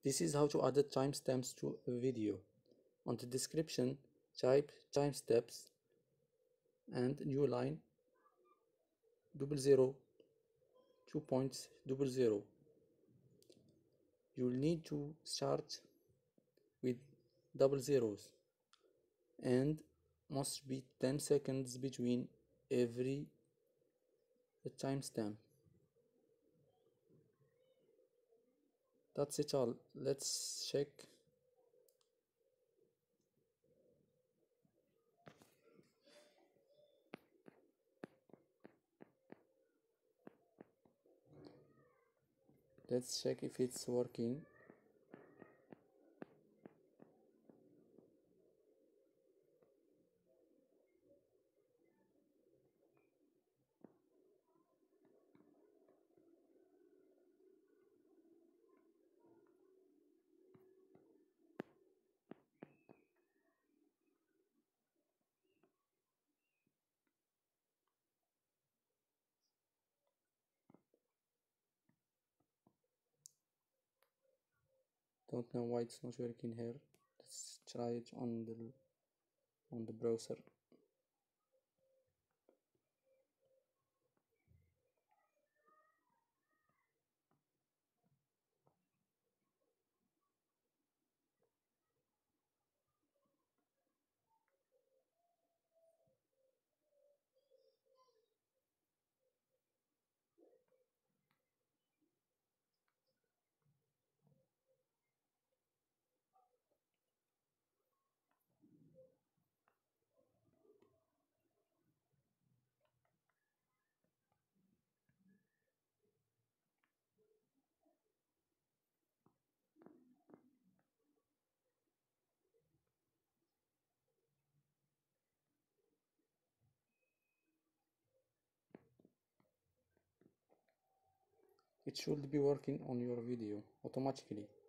This is how to add timestamps to a video. On the description, type timestamps and new line 00 2.00. You'll need to start with double zeros and must be 10 seconds between every timestamp. That's it all. Let's check. Let's check if it's working. Don't know why it's not working here. Let's try it on the browser. It should be working on your video automatically.